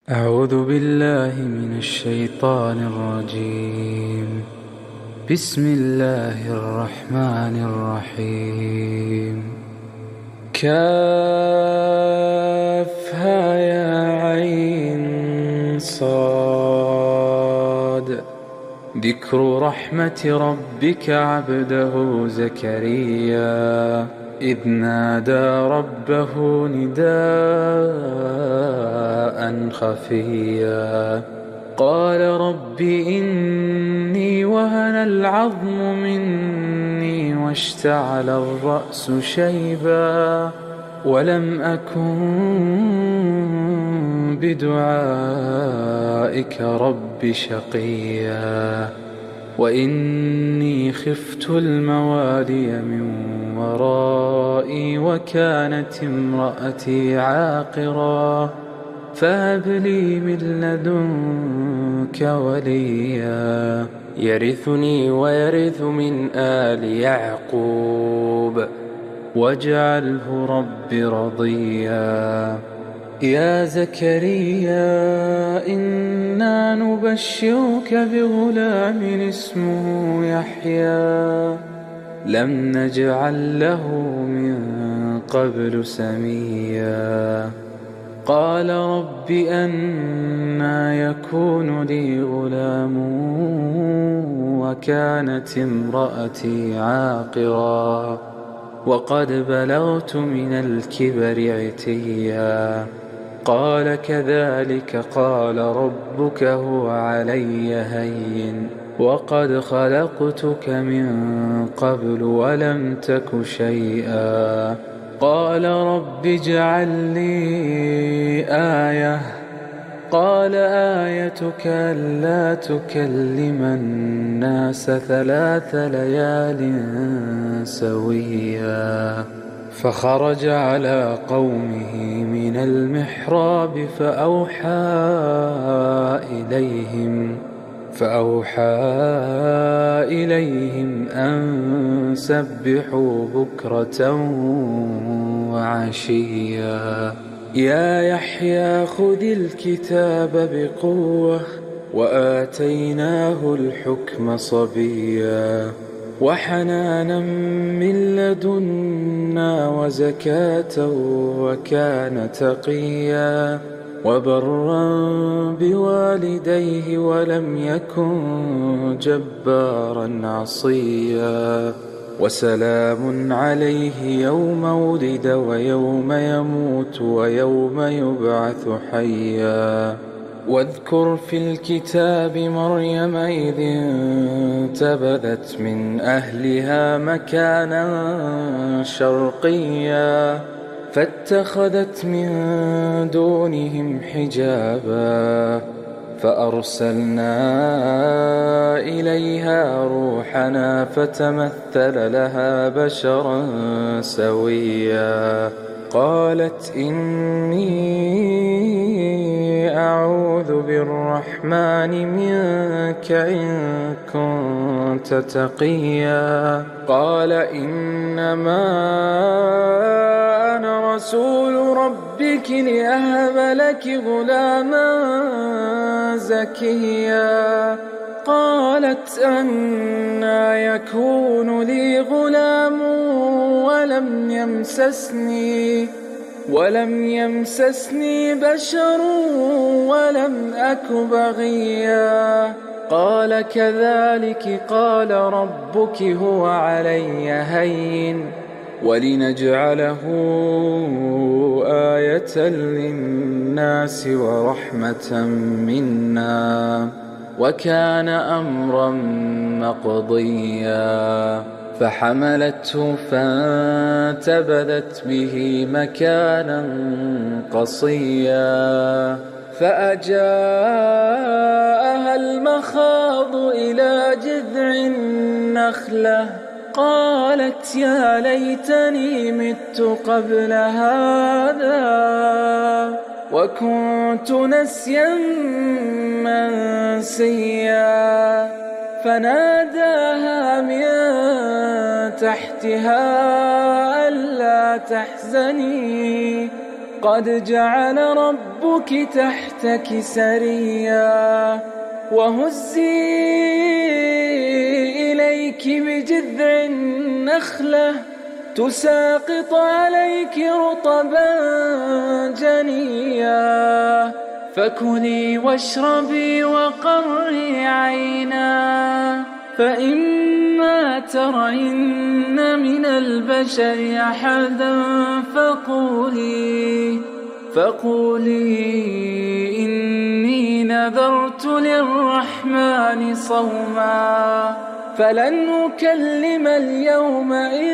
أعوذ بالله من الشيطان الرجيم. بسم الله الرحمن الرحيم. كافها يا عين صاد. ذكر رحمة ربك عبده زكريا إذ نادى ربه نداء خفيا قال رب إني وهن العظم مني واشتعل الرأس شيبا ولم أكن بدعائك رب شقيا وإني خفت الموالي من ورائي وكانت امرأتي عاقرا فهب لي من لدنك وليا يرثني ويرث من آل يعقوب واجعله رب رضيا. يا زكريا إنا نبشرك بغلام اسمه يحيى لم نجعل له من قبل سميا قال رب أنى يكون لي غلام وكانت امرأتي عاقرا وقد بلغت من الكبر عتيا قال كذلك قال ربك هو علي هين وقد خلقتك من قبل ولم تك شيئا قال رب اجعل لي آية قال آيتك ألا تكلم الناس 3 ليال سويا فخرج على قومه من المحراب فأوحى إليهم أن سبحوا بكرة وعشيا يا يحيى خذ الكتاب بقوة وآتيناه الحكم صبيا وحنانا من لدنا وزكاة وكان تقيا وبرا بوالديه ولم يكن جبارا عصيا وسلام عليه يوم ولد ويوم يموت ويوم يبعث حيا واذكر في الكتاب مريم إذ انتبذت من أهلها مكانا شرقيا فاتخذت من دونهم حجابا فأرسلنا إليها روحنا فتمثل لها بشرا سويا قالت إني أعوذ بالرحمن منك إن كنت تقيا قال إنما أنا رسول ربك لأهب لك غلاما زكيا قالت أنى يكون لي غلام ولم يمسسني بشر ولم أك بغيا قال كذلك قال ربك هو علي هين ولنجعله آية للناس ورحمة منا وكان أمرا مقضيا فحملته فانتبذت به مكانا قصيا فأجاءها المخاض إلى جذع النخلة قالت يا ليتني مت قبل هذا وكنت نسيا منسيا فناداها من تحتها ألا تحزني قد جعل ربك تحتك سريا وهزي إليك بجذع النخلة تساقط عليك رطبا جنيا فكلي واشربي وقري عينا فإما ترين من البشر أحدا فقولي إني نذرت للرحمن صوما فلن أكلم اليوم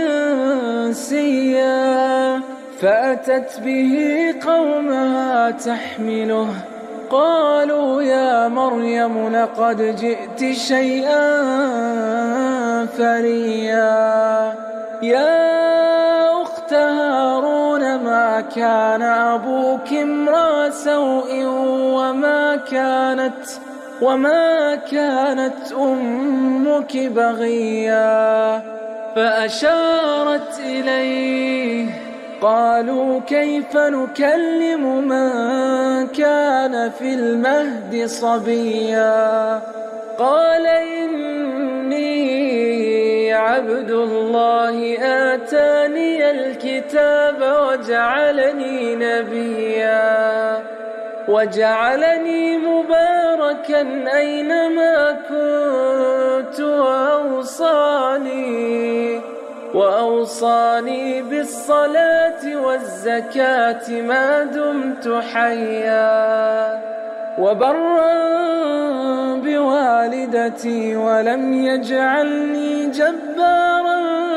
إنسيا فأتت به قومها تحمله قالوا يا مريم لقد جئت شيئا فريا يا أخت هارون ما كان أبوك امرأ سوء وما كانت أمك بغيا فأشارت إليه قالوا كيف نكلم من كان في المهد صبيا قال إني عبد الله آتاني الكتاب وجعلني نبيا وجعلني مباركا أينما كنت وأوصاني بالصلاة والزكاة ما دمت حيا وبرا بوالدتي ولم يجعلني جبارا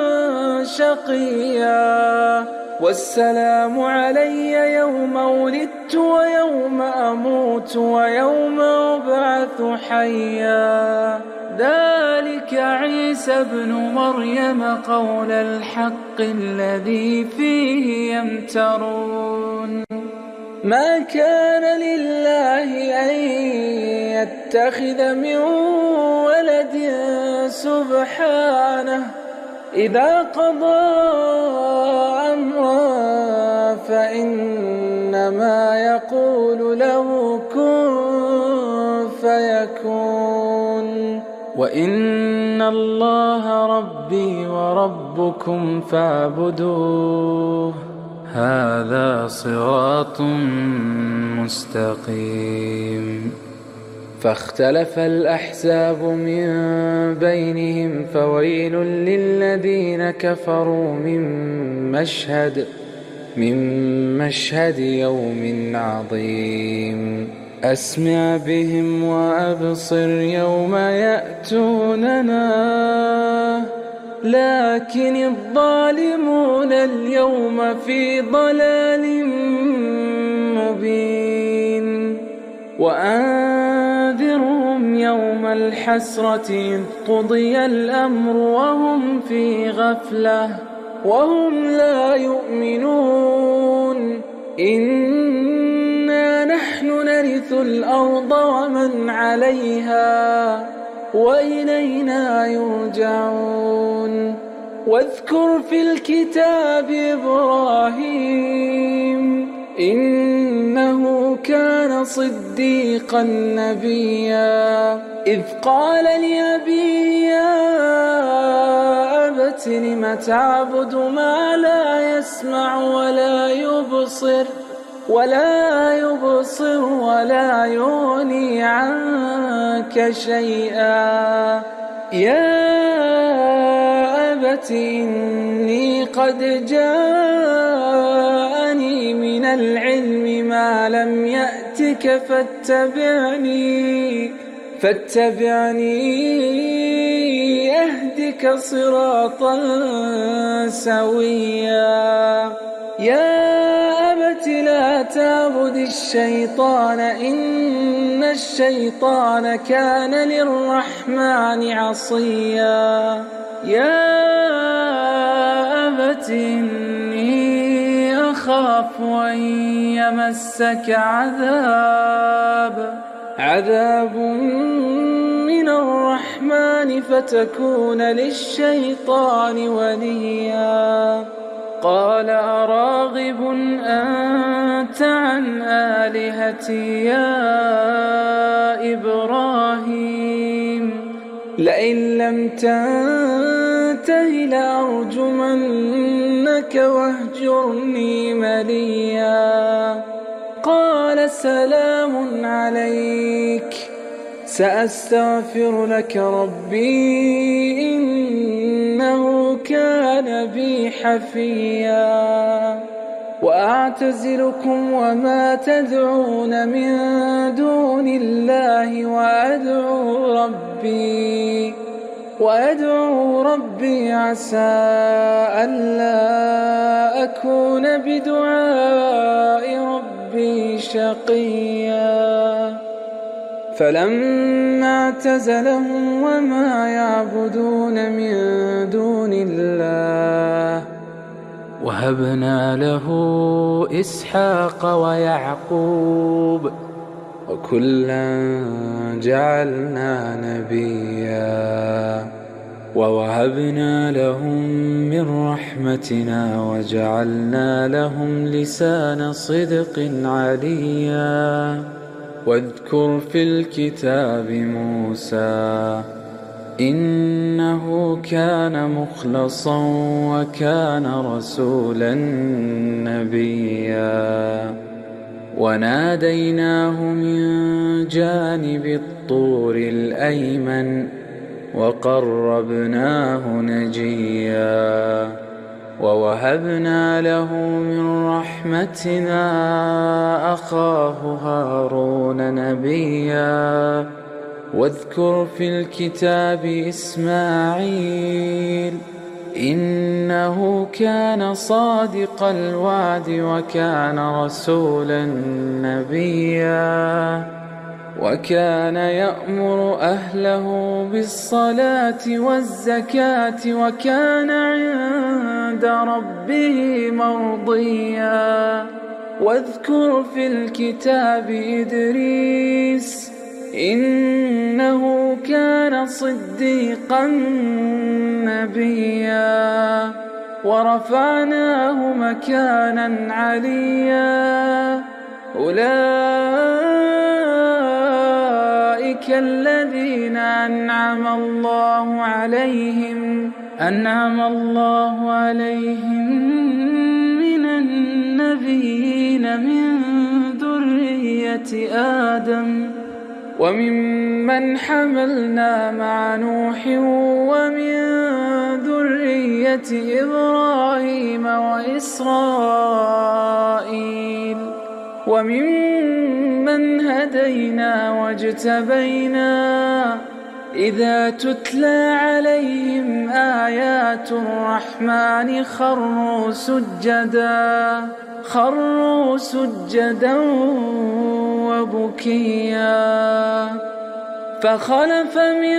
شقيا والسلام علي يوم ولدت ويوم أموت ويوم أبعث حيا ذلك عيسى ابن مريم قول الحق الذي فيه يمترون ما كان لله أن يتخذ من ولد سبحانه إذا قضى أمرا فإنما يقول له كن فيكون وإن الله ربي وربكم فاعبدوه هذا صراط مستقيم فاختلف الأحزاب من بينهم فويل للذين كفروا من مشهد يوم عظيم أسمع بهم وأبصر يوم يأتوننا لكن الظالمون اليوم في ضلال مبين وأنذرهم يوم الحسرة إذ قضي الأمر وهم في غفلة وهم لا يؤمنون إنا نحن نرث الأرض ومن عليها وإلينا يرجعون واذكر في الكتاب إبراهيم إنه كان صديقا نبيا إذ قال لأبيه يا أبت لم تعبد ما لا يسمع ولا يبصر ولا يغني عنك شيئا يا أبت إني قد جاءني من العلم ما لم يأتك فاتبعني أهدك صراطا سويا يا أبت لا تعبد الشيطان إن الشيطان كان للرحمن عصيا يا أبت إني أخاف أن يمسك عذاب من الرحمن فتكون للشيطان وليا قال أراغب أنت عن آلهتي يا إبراهيم لئن لم تنته لأرجمنك واهجرني مليا قال سلام عليك سأستغفر لك ربي إنه كان بي حفيا وأعتزلكم وما تدعون من دون الله وأدعو ربي عسى ألا أكون بدعاء ربي شقيا فلما اعتزلهم وما يعبدون من دون الله وهبنا له إسحاق ويعقوب وكلا جعلنا نبيا ووهبنا لهم من رحمتنا وجعلنا لهم لسان صدق عليا واذكر في الكتاب موسى إنه كان مخلصا وكان رسولا نبيا وناديناه من جانب الطور الأيمن وقربناه نجيا ووهبنا له من رحمتنا أخاه هارون نبيا واذكر في الكتاب إسماعيل إنه كان صادق الوعد وكان رسولا نبيا وكان يأمر أهله بالصلاة والزكاة وكان عند ربه مرضيا واذكر في الكتاب إدريس إنه كان صديقا نبيا ورفعناه مكانا عليا أولئك الذين أنعم الله عليهم من النبيين من ذرية آدم وممن حملنا مع نوح ومن ذرية إبراهيم وإسرائيل وممن هدينا واجتبينا إذا تتلى عليهم آيات الرحمن خروا سجدا وبكيا فخلف من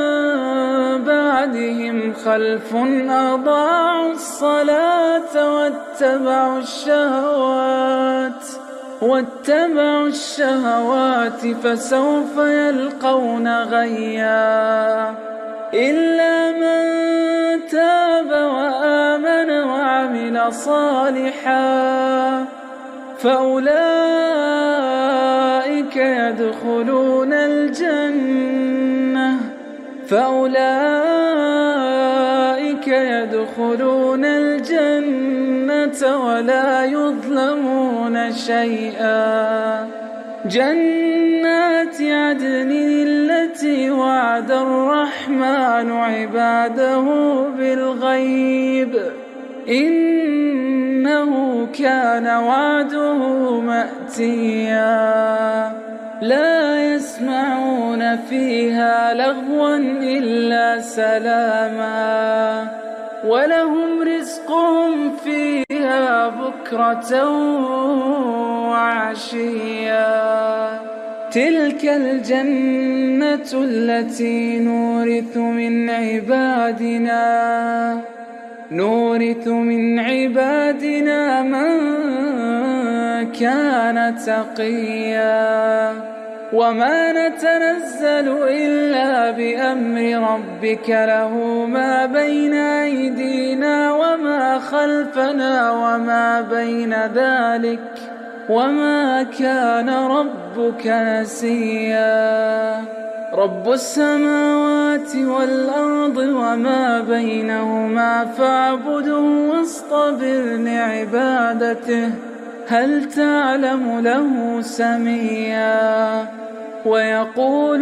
بعدهم خلف أضاعوا الصلاة واتبعوا الشهوات فسوف يلقون غيا إلا من تاب وآمن وعمل صالحا فأولئك يدخلون الجنة ولا يظلمون شيئا جنات عدن التي وعد الرحمن عباده بالغيب إنه كان وعده مأتيا لا يسمعون فيها لغوا إلا سلاما ولهم رزقهم فيها بكرة وعشيا تلك الجنة التي نورث من عبادنا من كان تقيا وما نتنزل إلا بأمر ربك له ما بين أيدينا وما خلفنا وما بين ذلك وما كان ربك نسيا رب السماوات والأرض وما بينهما فاعبده واصطبر لعبادته هل تعلم له سميا ويقول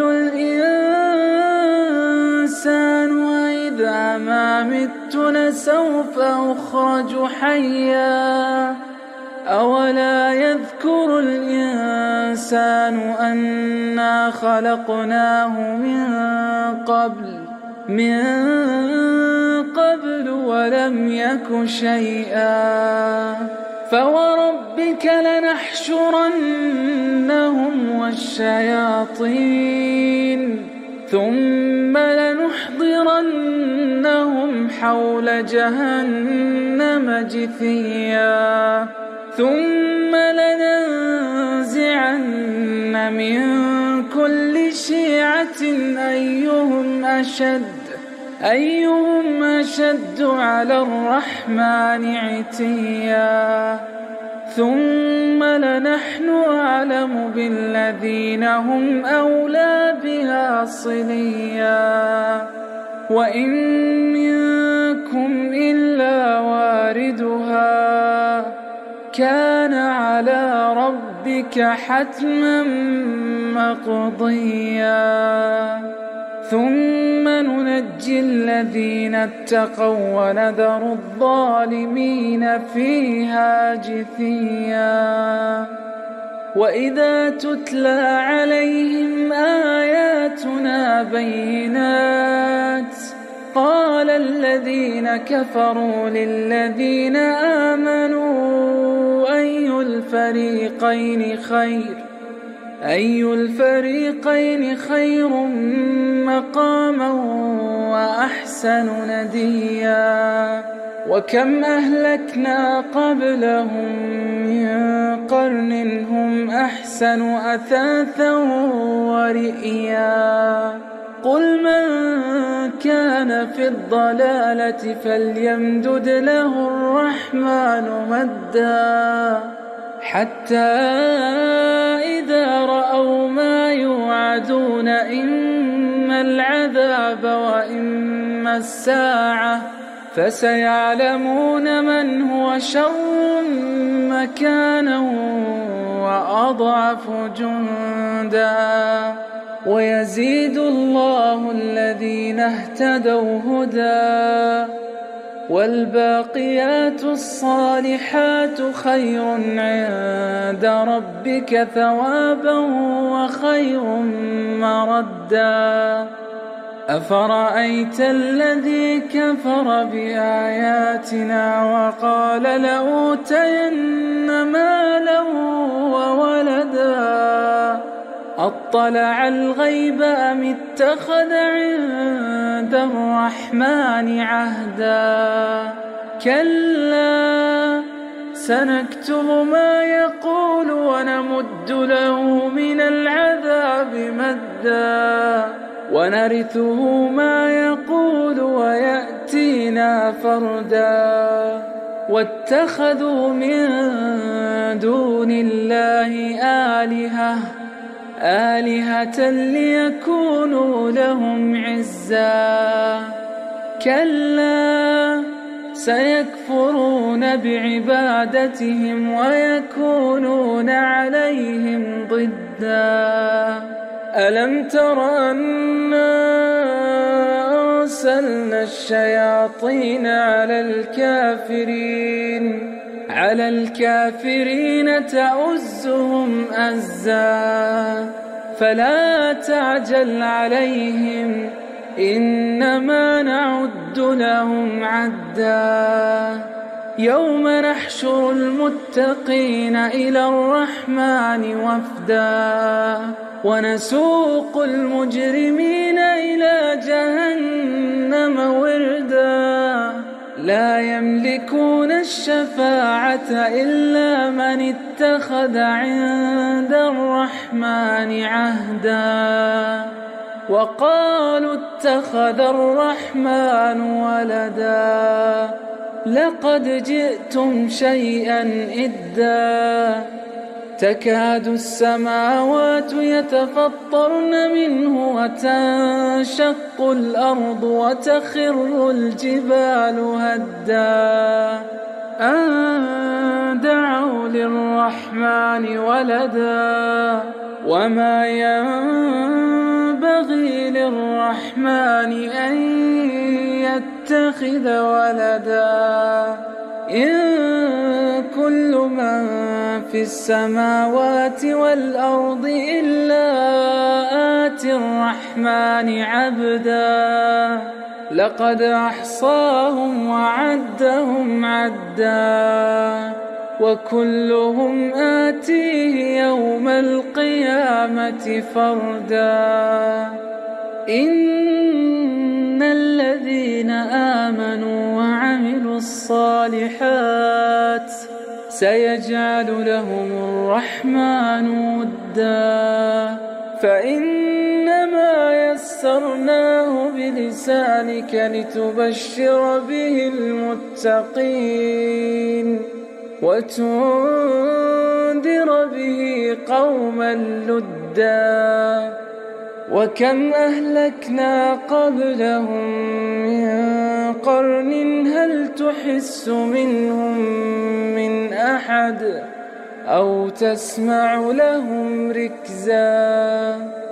الإنسان أإذا ما مت لسوف أخرج حيا أولا يذكر الإنسان أنا خلقناه من قبل ولم يك شيئا فوربك لنحشرنهم والشياطين ثم لنحضرنهم حول جهنم جثيا ثم لننزعن من كل شيعة أيهم أشد على الرحمن عتيا ثم لنحن أعلم بالذين هم أولى بها صليا وإن منكم إلا واردها كان على ربك حتما مقضيا ثم ننجي الذين اتقوا ونذر الظالمين فيها جثيا وإذا تتلى عليهم آياتنا بينات قال الذين كفروا للذين آمنوا أي الفريقين خير مقاما وأحسن نديا وكم أهلكنا قبلهم من قرن هم أحسن أثاثا ورئيا قل من كان في الضلالة فليمدد له الرحمن مدا حتى إذا رأوا ما يوعدون إما العذاب وإما الساعة فسيعلمون من هو شر مكانا وأضعف جندا ويزيد الله الذين اهتدوا هدى والباقيات الصالحات خير عند ربك ثوابا وخير مردا أفرأيت الذي كفر بآياتنا وقال لأوتين مالا وولدا أطلع الغيب أم اتخذ عند الرحمن عهدا كلا سنكتب ما يقول ونمد له من العذاب مدا ونرثه ما يقول ويأتينا فردا واتخذوا من دون الله آلهة ليكونوا لهم عزا كلا سيكفرون بعبادتهم ويكونون عليهم ضدا ألم تر أنا أرسلنا الشياطين على الكافرين تؤزهم أزا فلا تعجل عليهم إنما نعد لهم عدا يوم نحشر المتقين إلى الرحمن وفدا ونسوق المجرمين إلى جهنم وردا لا يملكون الشفاعة إلا من اتخذ عند الرحمن عهدا وقالوا اتخذ الرحمن ولدا لقد جئتم شيئا إدا تكاد السماوات يتفطرن منه وتنشق الأرض وتخر الجبال هدا أن دعوا للرحمن ولدا وما ينبغي للرحمن أن يتخذ ولدا إن كل من في السماوات والأرض إلا آتي الرحمن عبدا لقد أحصاهم وعدهم عدا وكلهم آتيه يوم القيامة فردا إن الذين آمنوا وعملوا الصالحات سيجعل لهم الرحمن ودا فإنما يسرناه بلسانك لتبشر به المتقين وتنذر به قوما لدا وكم أهلكنا قبلهم من قرن هل تحس منهم من أحد أو تسمع لهم ركزا